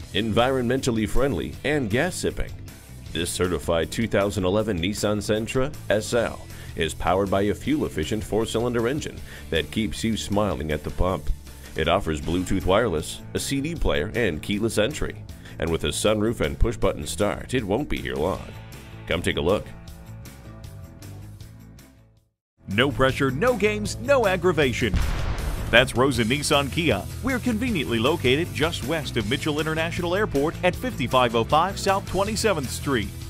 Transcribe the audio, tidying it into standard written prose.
environmentally friendly, and gas-sipping. This certified 2011 Nissan Sentra SL is powered by a fuel-efficient 4-cylinder engine that keeps you smiling at the pump. It offers Bluetooth wireless, a CD player, and keyless entry. And with a sunroof and push-button start, it won't be here long. Come take a look. No pressure, no games, no aggravation. That's Rosen Nissan Kia. We're conveniently located just west of Mitchell International Airport at 5505 South 27th Street.